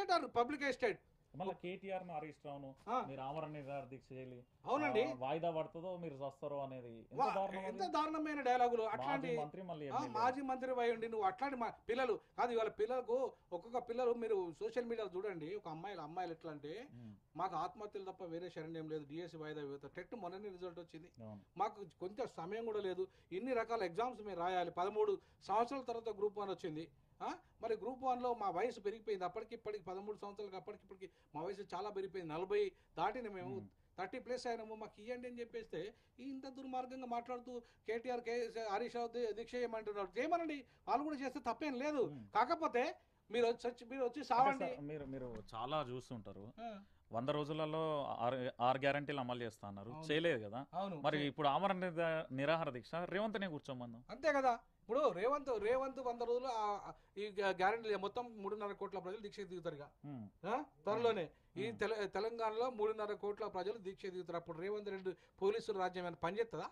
అంటారు public estate. మళ్ళీ కేటీఆర్ హరీష్ రావును మీరు ఆమరణ నిరాహార దీక్ష చేయాలి, అవునండి, వాయిదా పడుతుందో మీరు వస్తారో అనేది ఎంత దారుణమైన డైలాగులు. అట్లాంటి మాజీ మంత్రి అయ్యండి నువ్వు అట్లాంటి పిల్లలు కాదు. ఇవాళ పిల్లలకు ఒక్కొక్క పిల్లలు మీరు సోషల్ మీడియాలో చూడండి, ఒక అమ్మాయిలు ఎట్లా అంటే మాకు ఆత్మహత్యలు తప్ప వేరే శరణ్యం లేదు, డిఎస్సి వాయిదా వేత టెట్ మొన్ననే రిజల్ట్ వచ్చింది, మాకు కొంచెం సమయం కూడా లేదు, ఇన్ని రకాల ఎగ్జామ్స్ మీరు రాయాలి, 13 సంవత్సరాల తర్వాత గ్రూప్ 1 వచ్చింది. మరి గ్రూప్ 1లో మా వయసు పెరిగిపోయింది, అప్పటికిప్పటికి 13 సంవత్సరాలకు అప్పటికిప్పటికి మా వయసు చాలా పెరిగిపోయింది, 40 దాటిన మేము 30+ అయినాము, మాకు ఇవ్వండి అని చెప్పేస్తే ఇంత దుర్మార్గంగా మాట్లాడుతూ కేటీఆర్ హరీష్ రావు దీక్ష చేయమంటున్నారు. చేయమనండి, వాళ్ళు కూడా చేస్తే తప్పేం లేదు. కాకపోతే మీరు వచ్చి సావండి. మీరు చాలా చూస్తుంటారు 100 రోజులలో 6 గ్యారంటీలు అమలు చేస్తా అన్నారు, చేయలేదు కదా. మరి ఇప్పుడు ఆమరణ నిరాహార దీక్ష రేవంత్నే కూర్చోమన్నాం అంతే కదా. ఇప్పుడు రేవంత్ 100 రోజులు ఈ గ్యారంటీ మొత్తం 3.5 కోట్ల ప్రజలు దీక్ష దిగుతారుగా త్వరలోనే. ఈ తెలంగాణలో 3.5 కోట్ల ప్రజలు దీక్ష దిగుతారు. అప్పుడు రేవంత్ రెడ్డి పోలీసులు రాజ్యం ఏమైనా పనిచేస్తుందా?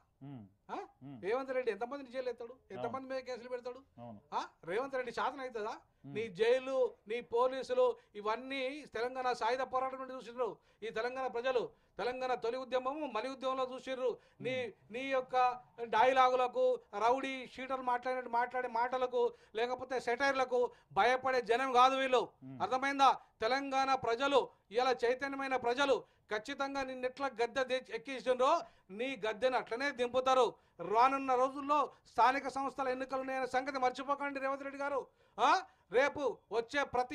రేవంత్ రెడ్డి ఎంతమందిని జైలు ఎత్తాడు, ఎంతమంది మీద కేసులు పెడతాడు? రేవంత్ రెడ్డి శాసన అవుతుందా? నీ జైలు, నీ పోలీసులు ఇవన్నీ తెలంగాణ సాయుధ పోరాటం నుండి చూసిర్రు ఈ తెలంగాణ ప్రజలు. తెలంగాణ తొలి ఉద్యమము మలి ఉద్యమంలో చూసిర్రు. నీ యొక్క డైలాగులకు, రౌడీ షీటర్లు మాట్లాడే మాటలకు, లేకపోతే సెటైర్లకు భయపడే జనం కాదు వీళ్ళు. అర్థమైందా? తెలంగాణ ప్రజలు ఇలా చైతన్యమైన ప్రజలు ఖచ్చితంగా నిన్నెట్లా గద్దె ఎక్కించారో నీ గద్దెను అట్లనే దింపుతారు. రానున్న రోజుల్లో స్థానిక సంస్థల ఎన్నికలు ఉన్నాయనే సంగతి మర్చిపోకండి రేవంత్ రెడ్డి గారు. రేపు వచ్చే ప్రతి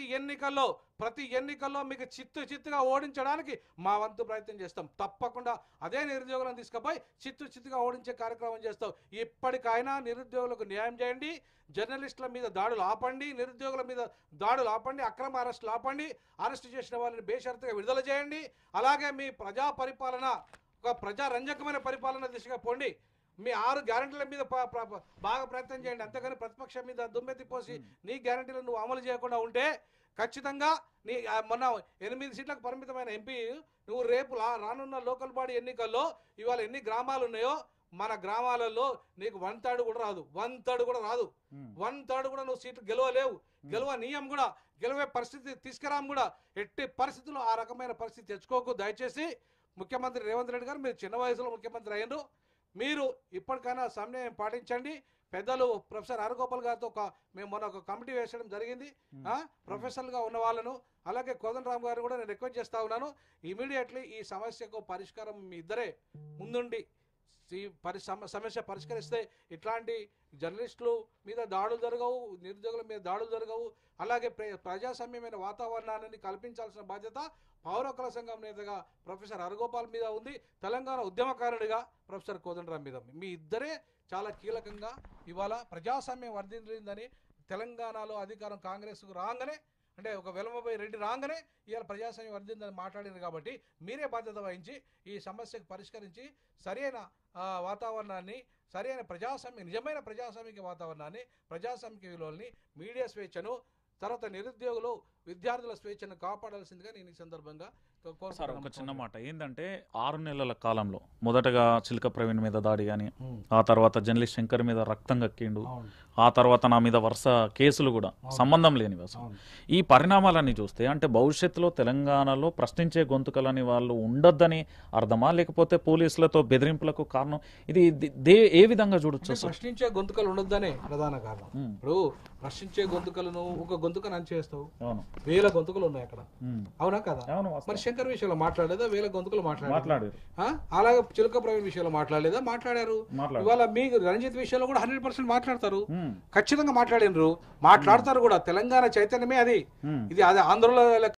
ఎన్నికల్లో మీకు చిత్తుగా ఓడించడానికి మా వంతు ప్రయత్నం చేస్తాం. తప్పకుండా అదే నిరుద్యోగులను తీసుకుపోయి చిత్తుగా ఓడించే కార్యక్రమం చేస్తాం. ఇప్పటికైనా నిరుద్యోగులకు న్యాయం చేయండి, జర్నలిస్టుల మీద దాడులు ఆపండి, నిరుద్యోగుల మీద దాడులు ఆపండి, అక్రమ అరెస్టులు ఆపండి, అరెస్టు చేసిన వాళ్ళని బేషరతుగా విడుదల చేయండి. అలాగే మీ ప్రజా పరిపాలన ఒక ప్రజారంజకమైన పరిపాలన దిశగా పోండి. మీ 6 గ్యారంటీల మీద బాగా ప్రయత్నం చేయండి. అంతేగాని ప్రతిపక్షం మీద దుమ్మెత్తి పోసి నీ గ్యారంటీలను నువ్వు అమలు చేయకుండా ఉంటే ఖచ్చితంగా నీ మొన్న 8 సీట్లకు పరిమితమైన ఎంపీ నువ్వు రేపు రానున్న లోకల్ బాడీ ఎన్నికల్లో ఇవాళ ఎన్ని గ్రామాలు ఉన్నాయో మన గ్రామాలలో నీకు 1/3 కూడా రాదు, 1/3 కూడా రాదు, 1/3 కూడా నువ్వు సీట్లు గెలవలేవు. గెలవనీయం కూడా, గెలవే పరిస్థితి తీసుకురాం కూడా. ఎట్టి పరిస్థితుల్లో ఆ రకమైన పరిస్థితి తెచ్చుకోకు. దయచేసి ముఖ్యమంత్రి రేవంత్ రెడ్డి గారు మీరు చిన్న వయసులో ముఖ్యమంత్రి అయ్యారు, మీరు ఇప్పటికైనా సమన్వయం పాటించండి. పెద్దలు ప్రొఫెసర్ హరగోపాల్ గారితో మేము మొన్న ఒక కమిటీ వేసడం జరిగింది. ప్రొఫెసర్గా ఉన్న వాళ్ళను అలాగే కోదండరామ్ గారు కూడా నేను రిక్వెస్ట్ చేస్తా ఉన్నాను. ఇమీడియట్లీ ఈ సమస్యకు పరిష్కారం మీ ఇద్దరే ముందుండి ఈ సమస్య పరిష్కరిస్తే ఇట్లాంటి జర్నలిస్టులు మీద దాడులు జరగవు, నిరుద్యోగుల మీద దాడులు జరగవు. అలాగే ప్రజాస్వామ్యమైన వాతావరణాన్ని కల్పించాల్సిన బాధ్యత పౌర హక్కుల సంఘం నేతగా ప్రొఫెసర్ హరగోపాల్ మీద ఉంది, తెలంగాణ ఉద్యమకారుడిగా ప్రొఫెసర్ కోదండరామ్ మీద ఉంది. మీ ఇద్దరే చాలా కీలకంగా ఇవాళ ప్రజాస్వామ్యం వర్ధిల్లిందని తెలంగాణలో అధికారం కాంగ్రెస్కు రాగానే అంటే ఒక వెలమబోయి రెడ్డి రాగానే ఇవాళ ప్రజాస్వామ్యం వర్ధిందని మాట్లాడింది. కాబట్టి మీరే బాధ్యత వహించి ఈ సమస్యకు పరిష్కరించి సరైన వాతావరణాన్ని, సరైన నిజమైన ప్రజాస్వామిక వాతావరణాన్ని, ప్రజాస్వామిక విలువల్ని, మీడియా స్వేచ్ఛను, తర్వాత నిరుద్యోగులు విద్యార్థుల స్వేచ్ఛను కాపాడాల్సిందిగా నేను ఈ సందర్భంగా సార్ ఒక చిన్న మాట ఏంటంటే 6 నెలల కాలంలో మొదటగా చిలక ప్రవీణ్ మీద దాడి కానీ, ఆ తర్వాత జర్నలిస్ట్ శంకర్ మీద రక్తం కక్కిండు, ఆ తర్వాత నా మీద వరుస కేసులు కూడా సంబంధం లేనివి. అసలు ఈ పరిణామాలన్నీ చూస్తే అంటే భవిష్యత్తులో తెలంగాణలో ప్రశ్నించే గొంతుకలని వాళ్ళు ఉండొద్దని అర్థమా, లేకపోతే పోలీసులతో బెదిరింపులకు కారణం ఇది ఏ విధంగా చూడొచ్చు? ప్రశ్నించే గొంతుకలు ఉండొద్దనే ప్రధాన కారణం. ఇప్పుడు ప్రశ్నించే గొంతుకలను ఒక గొంతుకను అంచేస్తావు, 1000 గొంతుకలు ఉన్నాయి అక్కడ, అవునా కదా? మరి శంకర్ విషయంలో మాట్లాడలేదా? 1000 గొంతుకలు మాట్లాడారు. అలాగే చిలక ప్రవీణ్ విషయంలో మాట్లాడలేదా? మాట్లాడారు. ఇవాళ మీకు రంజిత్ విషయంలో కూడా 100% మాట్లాడతారు, ఖచ్చితంగా మాట్లాడినరు, మాట్లాడతారు కూడా. తెలంగాణ చైతన్యమే అది. ఇది ఆంధ్రలో